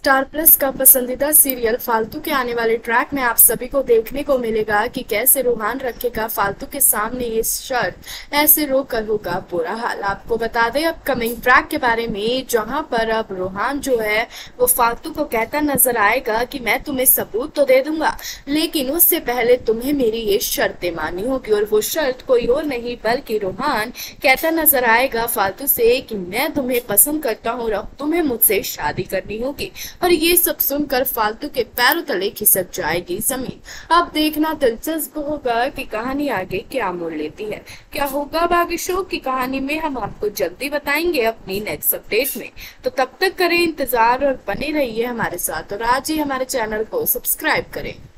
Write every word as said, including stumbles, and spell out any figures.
Star plus का पसंदीदा serial फालतू के आने वाले ट्रैक में आप सभी को देखने को मिलेगा कि कैसे रूहान रखेगा फालतू के सामने ये शर्त, ऐसे रोकर होगा बुरा हाल। आपको बता दें अपकमिंग ट्रैक के बारे में, जहां पर अब रूहान जो है वो फालतू को कहता नजर आएगा कि मैं तुम्हें सबूत तो दे दूंगा, लेकिन उससे पहले तुम्हें मेरी ये शर्तें माननी होगी। और वो शर्त कोई और नहीं बल्कि रूहान कहता नजर आएगा फालतू से कि मैं तुम्हें पसंद करता हूँ और अब तुम्हें मुझसे शादी करनी होगी। और ये सब सुनकर फालतू के पैरों तले खिसक जाएगी जमीन। अब देखना दिलचस्प होगा कि कहानी आगे क्या मोड़ लेती है। क्या होगा बाकी शो की कहानी में हम आपको जल्दी बताएंगे अपनी नेक्स्ट अपडेट में। तो तब तक करें इंतजार और बने रहिए हमारे साथ और आज ही हमारे चैनल को सब्सक्राइब करें।